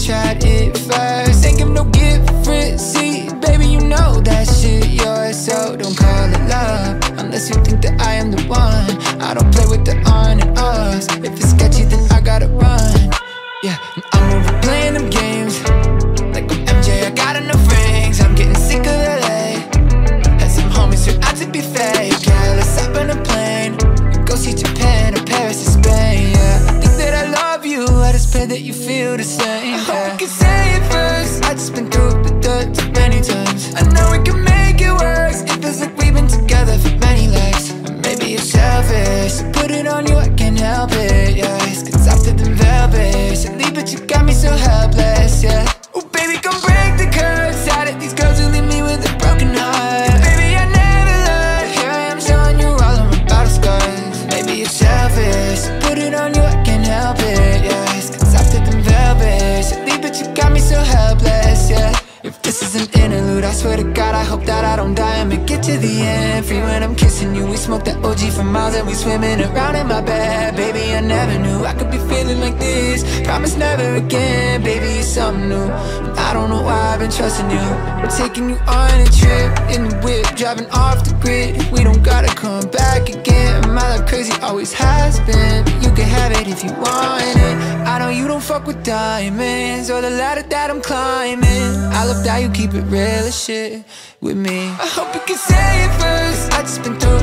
tried it first. Ain't give no gift receipt, baby, you know that shit yours. So don't call it love unless you think that I am the one. I don't play with the on and offs. If it's sketchy, then I gotta run. Yeah, and I'm over playing them games like I'm MJ, I got enough rings. I'm getting sick of LA, and some homies turn out to be fake. Yeah, let's hop on a plane and go see Japan or Paris or Spain. Yeah, I think that I love you, I just pray that you feel the same. I hope we can say it first. I just been through the dirt too many times. I know we can make it work. It feels like we've been together for many lives. Maybe it's selfish to put it on you, I can't help it. Yeah, it's softer than velvet. Should leave, but you got me so helpless. Yeah. Oh baby, come break the curse. Sad at these girls who leave me with a broken heart. Baby, I never learned. Here I am showing you all of my battle scars. Maybe it's selfish to put it on you, I can't help it. Yeah, it's softer than velvet. Should leave, but you got me so helpless. Yeah. If this is an interlude, I swear to God, I hope that I don't die and make it to the end. Free when I'm kissing you, we smoke that OG for miles and we swimming around in my bed. Baby, I never knew I could be feeling like this. Promise never again, baby, it's something new. And I don't know why I've been trusting you. I'm taking you on a trip in the whip, driving off the grid. We don't gotta come back again. My life crazy always has been, but you can have it if you want it. I know you don't fuck with diamonds or the ladder that I'm climbing. I love that you keep it real as shit with me. I hope you can say it first. I just been through